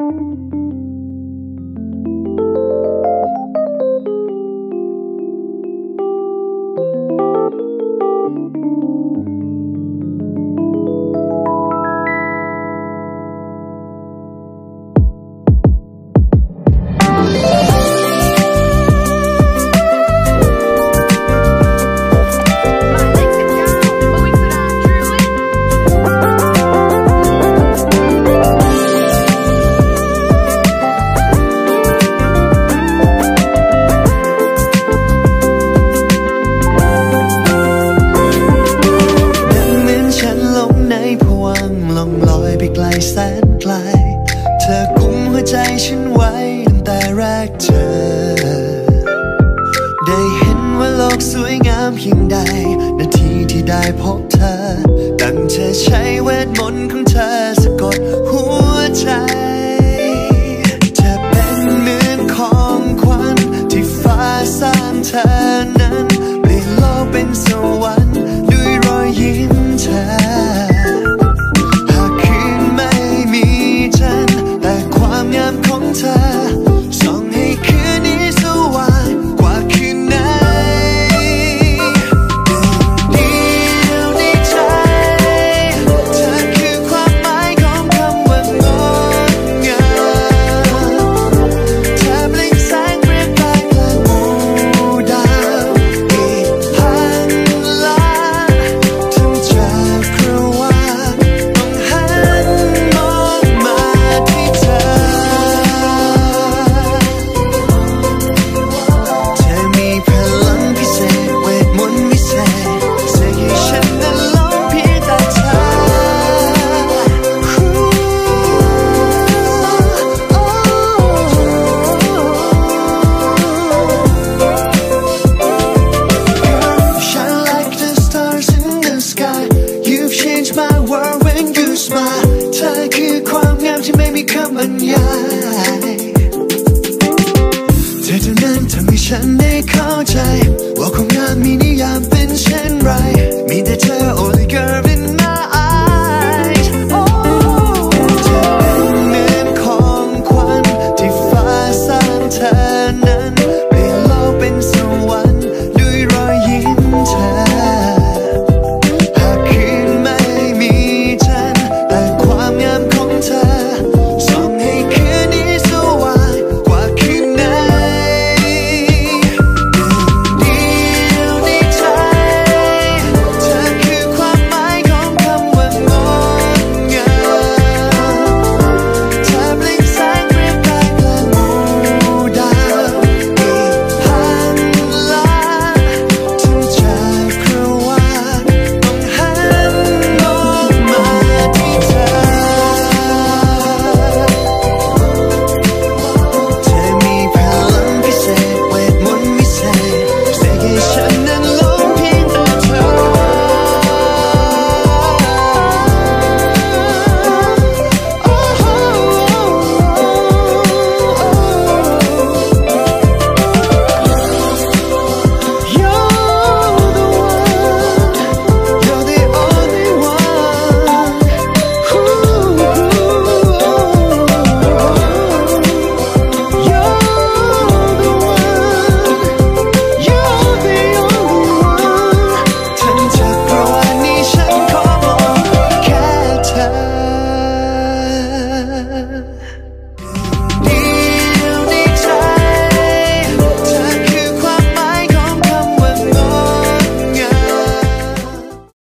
แสนไกลเธอกุมหัวใจฉันไว้ตั้งแต่แรกเจอได้เห็นว่าโลกสวยงามเพียงใดนาทีที่ได้พบเธอตั้งเธอใช้เวทมนต์ของเธอสะกดหัวใจเธอเป็นเหมือนของขวัญที่ฟ้าสร้างเธอนั้นเปลี่ยนโลกเป็นสวรรค์ด้วยรอยยิ้มเธอของเธอส่องให้คืนนี้สว่างกว่าคืนไหนหนึ่งเดียวในใจเธอคือความหมายของคำว่างดงามเธอเปล่งแสงประกายกลางหมู่ดาวอีกพันล้านทั้งจักรวาลต้องหันมองมาที่เธอเธอคือความงามที่ไม่มีคำบรรยายเธอเท่านั้นทำให้ฉันได้เข้าใจว่าความงามมีนิยามเป็นเช่นไรมีแต่เธอโอ